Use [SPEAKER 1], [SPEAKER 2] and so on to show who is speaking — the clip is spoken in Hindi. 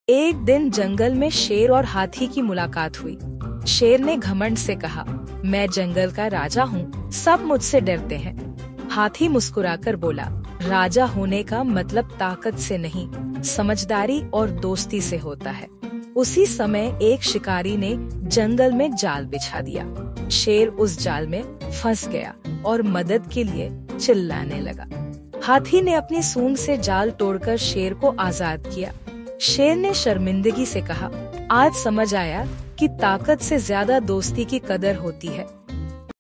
[SPEAKER 1] एक दिन जंगल में शेर और हाथी की मुलाकात हुई। शेर ने घमंड से कहा, मैं जंगल का राजा हूँ, सब मुझसे डरते हैं। हाथी मुस्कुराकर बोला, राजा होने का मतलब ताकत से नहीं, समझदारी और दोस्ती से होता है। उसी समय एक शिकारी ने जंगल में जाल बिछा दिया। शेर उस जाल में फंस गया और मदद के लिए चिल्लाने लगा। हाथी ने अपनी सूंड से जाल तोड़कर शेर को आजाद किया। शेर ने शर्मिंदगी से कहा, आज समझ आया कि ताकत से ज्यादा दोस्ती की कदर होती है।